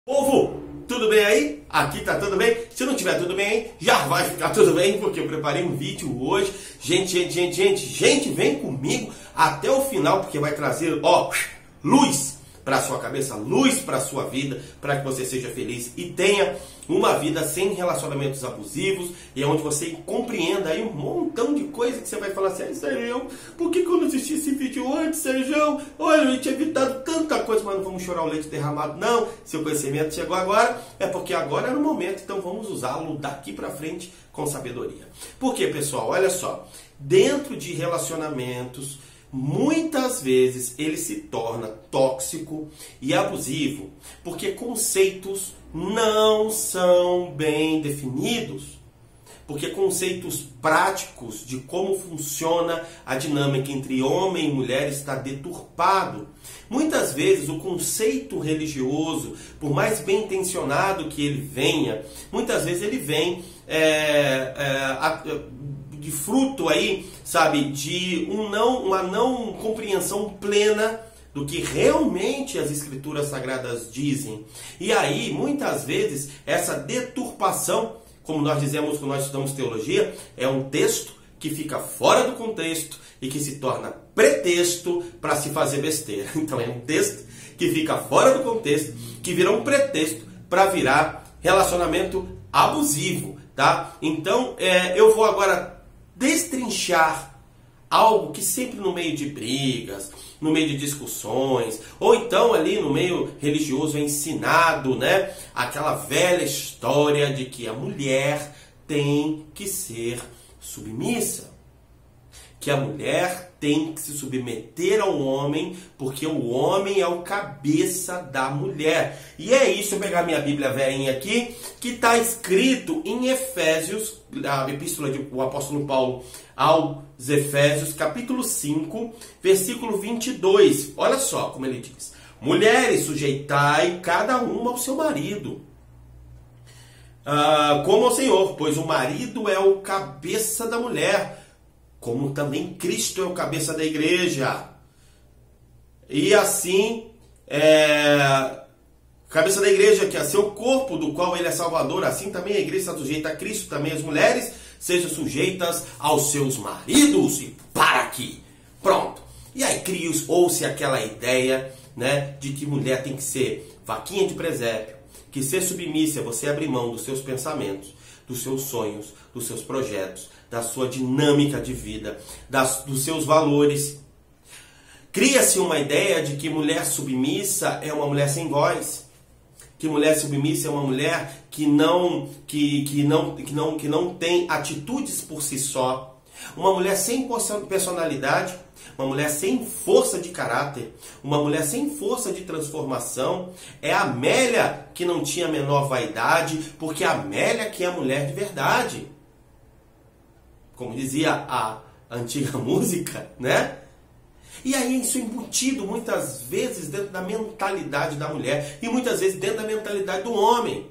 Povo, tudo bem aí? Aqui tá tudo bem? Se não tiver tudo bem aí, já vai ficar tudo bem, porque eu preparei um vídeo hoje. Gente, vem comigo até o final, porque vai trazer, luz para sua cabeça, luz para sua vida, para que você seja feliz e tenha uma vida sem relacionamentos abusivos, e onde você compreenda aí um montão de coisa que você vai falar assim: Sérgio, por que eu não assisti esse vídeo antes, Sérgio? Olha, eu tinha evitado tanta coisa, mas não vamos chorar o leite derramado, não. Seu conhecimento chegou agora, é porque agora era o momento, então vamos usá-lo daqui para frente com sabedoria. Por quê, pessoal? Olha só, dentro de relacionamentos, muitas vezes ele se torna tóxico e abusivo porque conceitos não são bem definidos, porque conceitos práticos de como funciona a dinâmica entre homem e mulher está deturpado. Muitas vezes o conceito religioso, por mais bem intencionado que ele venha, muitas vezes ele vem de fruto aí, sabe, de uma não compreensão plena do que realmente as escrituras sagradas dizem. E aí, muitas vezes, essa deturpação, como nós dizemos quando nós estudamos teologia, é um texto que fica fora do contexto e que se torna pretexto para se fazer besteira. Então é um texto que fica fora do contexto, que vira um pretexto para virar relacionamento abusivo, tá? Então eu vou agora destrinchar algo que sempre no meio de brigas, no meio de discussões, ou então ali no meio religioso é ensinado, né? Aquela velha história de que a mulher tem que ser submissa, que a mulher tem que se submeter ao homem, porque o homem é o cabeça da mulher. E é isso, eu vou pegar minha Bíblia velhinha aqui, que está escrito em Efésios, a epístola do apóstolo Paulo aos Efésios, capítulo 5, versículo 22. Olha só como ele diz: mulheres, sujeitai cada uma ao seu marido, como ao Senhor, pois o marido é o cabeça da mulher, como também Cristo é o cabeça da igreja. E assim, cabeça da igreja, que é seu corpo, do qual ele é salvador, assim também a igreja está sujeita a Cristo, também as mulheres sejam sujeitas aos seus maridos. E para aqui, pronto. E aí criou-se aquela ideia, né, de que mulher tem que ser vaquinha de presépio, que ser submissa é você abrir mão dos seus pensamentos, dos seus sonhos, dos seus projetos, da sua dinâmica de vida, dos seus valores. Cria-se uma ideia de que mulher submissa é uma mulher sem voz, que mulher submissa é uma mulher que não tem atitudes por si só, uma mulher sem personalidade, uma mulher sem força de caráter, uma mulher sem força de transformação. É a Amélia que não tinha a menor vaidade, porque a Amélia que é a mulher de verdade. Como dizia a antiga música, né? E aí isso é embutido muitas vezes dentro da mentalidade da mulher e muitas vezes dentro da mentalidade do homem.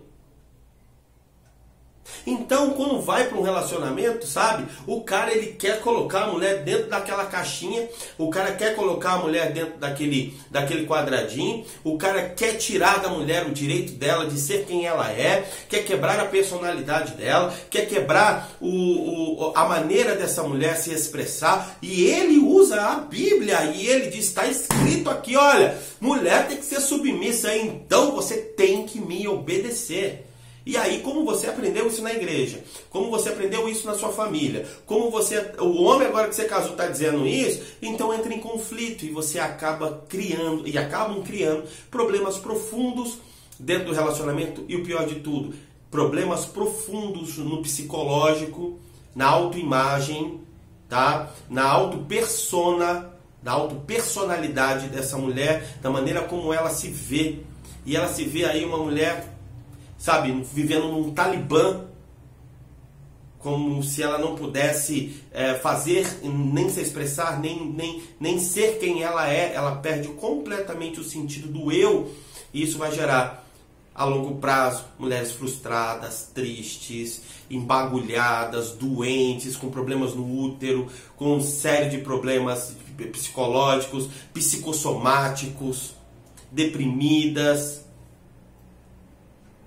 Então, quando vai para um relacionamento, sabe, o cara ele quer colocar a mulher dentro daquela caixinha, o cara quer colocar a mulher dentro daquele quadradinho, o cara quer tirar da mulher o direito dela de ser quem ela é, quer quebrar a personalidade dela, quer quebrar a maneira dessa mulher se expressar, e ele usa a Bíblia e ele diz: está escrito aqui, olha, mulher tem que ser submissa, então você tem que me obedecer. E aí, como você aprendeu isso na igreja? Como você aprendeu isso na sua família? O homem agora que você casou está dizendo isso, então entra em conflito e você acabam criando problemas profundos dentro do relacionamento e o pior de tudo, problemas profundos no psicológico, na autoimagem, tá? Na autopersonalidade dessa mulher, da maneira como ela se vê. E ela se vê aí uma mulher, sabe, vivendo num Talibã, como se ela não pudesse fazer, nem se expressar, nem ser quem ela é. Ela perde completamente o sentido do eu, e isso vai gerar, a longo prazo, mulheres frustradas, tristes, embagulhadas, doentes, com problemas no útero, com uma série de problemas psicológicos, psicossomáticos, deprimidas.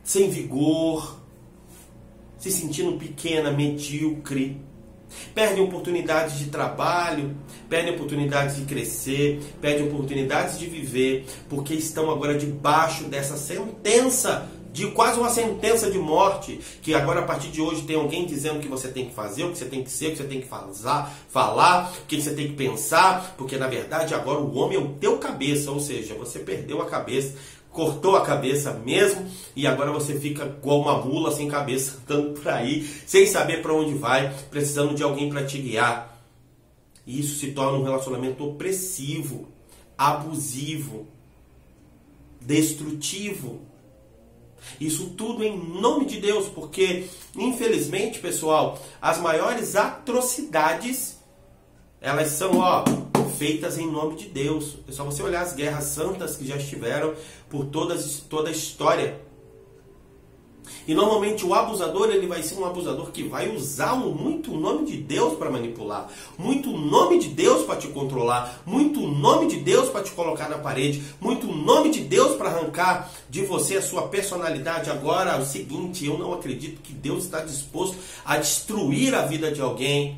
sem vigor, se sentindo pequena, medíocre. Perde oportunidades de trabalho, perde oportunidades de crescer, perde oportunidades de viver, porque estão agora debaixo dessa sentença, de quase uma sentença de morte, que agora a partir de hoje tem alguém dizendo o que você tem que fazer, o que você tem que ser, o que você tem que falar, o que você tem que pensar, porque na verdade agora o homem é o teu cabeça, ou seja, você perdeu a cabeça, cortou a cabeça mesmo, e agora você fica igual uma mula sem cabeça, andando por aí, sem saber para onde vai, precisando de alguém para te guiar. E isso se torna um relacionamento opressivo, abusivo, destrutivo. Isso tudo em nome de Deus, porque, infelizmente, pessoal, as maiores atrocidades, elas são, feitas em nome de Deus. É só você olhar as guerras santas que já estiveram por toda a história. E normalmente o abusador, ele vai ser um abusador que vai usar muito o nome de Deus para manipular, muito o nome de Deus para te controlar, muito o nome de Deus para te colocar na parede, muito o nome de Deus para arrancar de você a sua personalidade. Agora, é o seguinte, eu não acredito que Deus está disposto a destruir a vida de alguém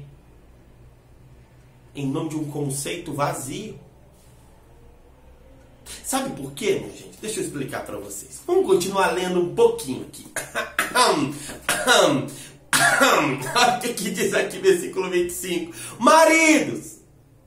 em nome de um conceito vazio. Sabe por quê, minha gente? Deixa eu explicar para vocês. Vamos continuar lendo um pouquinho aqui. Olha o que diz aqui, versículo 25. Maridos,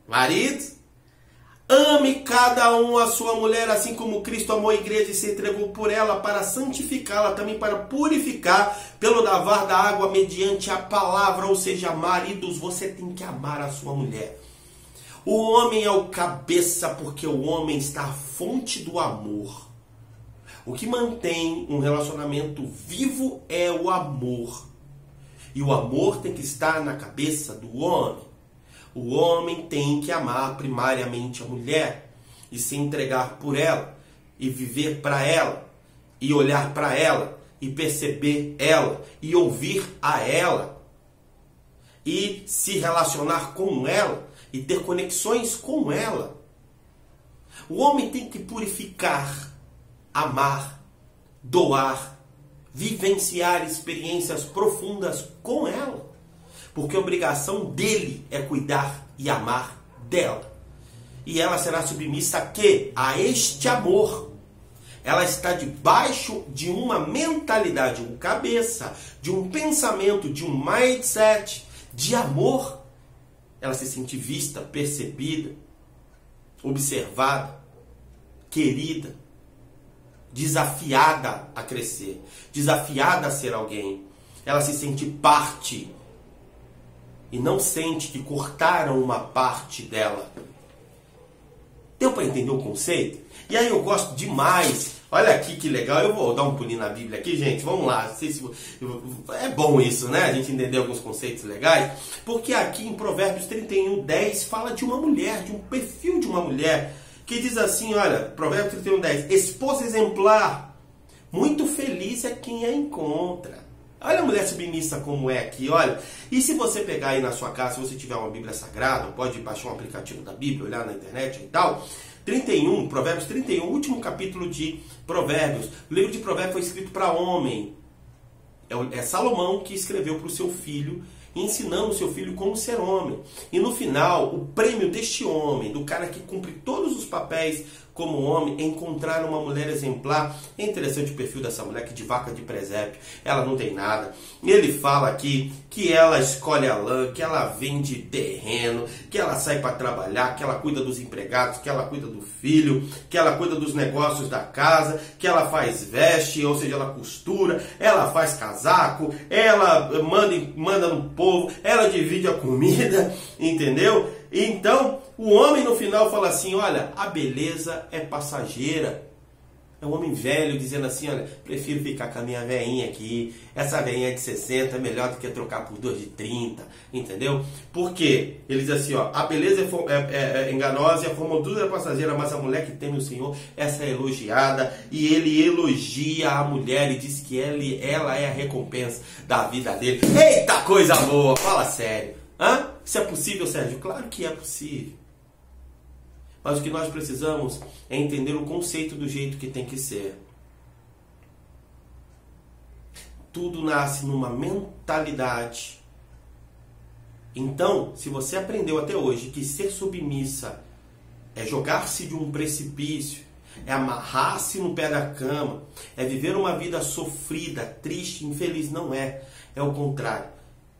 ame cada um a sua mulher, assim como Cristo amou a igreja e se entregou por ela para santificá-la, também para purificar pelo lavar da água mediante a palavra. Ou seja, maridos, você tem que amar a sua mulher. O homem é o cabeça, porque o homem está à fonte do amor. O que mantém um relacionamento vivo é o amor. E o amor tem que estar na cabeça do homem. O homem tem que amar primariamente a mulher e se entregar por ela, e viver para ela, e olhar para ela, e perceber ela, e ouvir a ela, e se relacionar com ela, e ter conexões com ela. O homem tem que purificar, amar, doar, vivenciar experiências profundas com ela. Porque a obrigação dele é cuidar e amar dela. E ela será submissa a quê? A este amor. Ela está debaixo de uma mentalidade, um cabeça, de um pensamento, de um mindset de amor. Ela se sente vista, percebida, observada, querida, desafiada a crescer, desafiada a ser alguém. Ela se sente parte e não sente que cortaram uma parte dela. Deu para entender o conceito? E aí eu gosto demais. Olha aqui que legal. Eu vou dar um pulinho na Bíblia aqui, gente. Vamos lá. Não sei se... É bom isso, né? A gente entender alguns conceitos legais. Porque aqui em Provérbios 31:10 fala de uma mulher, de um perfil de uma mulher. Que diz assim, olha, Provérbios 31:10. Esposa exemplar. Muito feliz é quem a encontra. Olha a mulher submissa como é aqui, olha. E se você pegar aí na sua casa, se você tiver uma Bíblia Sagrada, pode baixar um aplicativo da Bíblia, olhar na internet e tal. 31, Provérbios 31, último capítulo de Provérbios. O livro de Provérbios foi escrito para homem. É Salomão que escreveu para o seu filho, ensinando o seu filho como ser homem. E no final, o prêmio deste homem, do cara que cumpre todos os papéis como homem, é encontrar uma mulher exemplar. É interessante o perfil dessa mulher, que de vaca de presépio, ela não tem nada. Ele fala aqui que ela escolhe a lã, que ela vende terreno, que ela sai para trabalhar, que ela cuida dos empregados, que ela cuida do filho, que ela cuida dos negócios da casa, que ela faz veste, ou seja, ela costura, ela faz casaco, ela manda no povo, ela divide a comida, entendeu? Então, o homem no final fala assim, olha, a beleza é passageira. É um homem velho dizendo assim, olha, prefiro ficar com a minha velhinha aqui. Essa velhinha de 60 é melhor do que trocar por 2 de 30, entendeu? Por quê? Ele diz assim, ó, a beleza é enganosa e a formosura é passageira, mas a mulher que teme o Senhor, essa é elogiada. E ele elogia a mulher e diz que ela é a recompensa da vida dele. Eita coisa boa, fala sério. Hã? Isso é possível, Sérgio? Claro que é possível. Mas o que nós precisamos é entender o conceito do jeito que tem que ser. tudo nasce numa mentalidade. Então, se você aprendeu até hoje que ser submissa é jogar-se de um precipício, é amarrar-se no pé da cama, é viver uma vida sofrida, triste, infeliz, não é. É o contrário.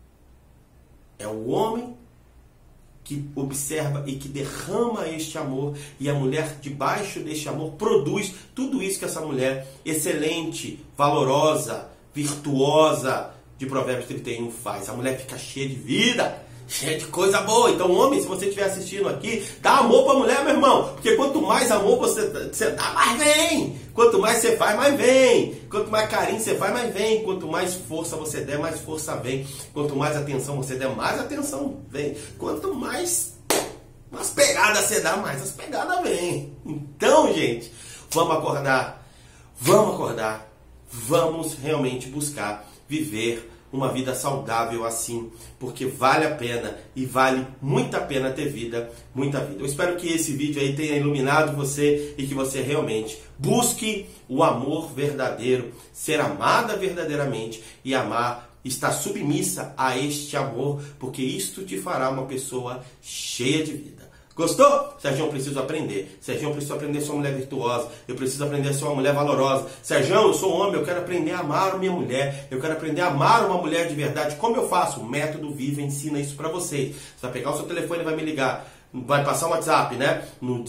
É o homem que observa e que derrama este amor, e a mulher debaixo deste amor produz tudo isso que essa mulher excelente, valorosa, virtuosa de Provérbios 31 faz. A mulher fica cheia de vida, cheia de coisa boa. Então, homem, se você estiver assistindo aqui, dá amor para a mulher, meu irmão. Porque quanto mais amor você dá, mais vem. Quanto mais você faz, mais vem. Quanto mais carinho você faz, mais vem. Quanto mais força você der, mais força vem. Quanto mais atenção você der, mais atenção vem. Quanto mais pegadas você dá, mais as pegadas vêm. Então, gente, vamos acordar. Vamos acordar. Vamos realmente buscar viver uma vida saudável assim, porque vale a pena e vale muito a pena ter vida, muita vida. Eu espero que esse vídeo aí tenha iluminado você e que você realmente busque o amor verdadeiro, ser amada verdadeiramente e amar, estar submissa a este amor, porque isto te fará uma pessoa cheia de vida. Gostou? Sergião, eu preciso aprender. Sergião, eu preciso aprender a ser uma mulher virtuosa. Eu preciso aprender a ser uma mulher valorosa. Sergião, eu sou homem, eu quero aprender a amar a minha mulher. Eu quero aprender a amar uma mulher de verdade. Como eu faço? O Método Viva ensina isso pra vocês. Você vai pegar o seu telefone e vai me ligar. Vai passar um WhatsApp, né? No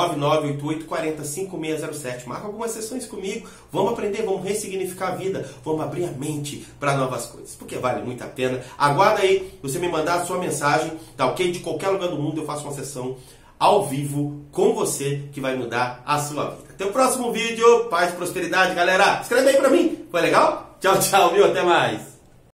19988405607. Marca algumas sessões comigo. Vamos aprender, vamos ressignificar a vida. Vamos abrir a mente para novas coisas. Porque vale muito a pena. Aguarda aí você me mandar a sua mensagem, tá ok? De qualquer lugar do mundo eu faço uma sessão ao vivo com você que vai mudar a sua vida. Até o próximo vídeo. Paz e prosperidade, galera. Escreve aí pra mim. Foi legal? Tchau, tchau, viu? Até mais.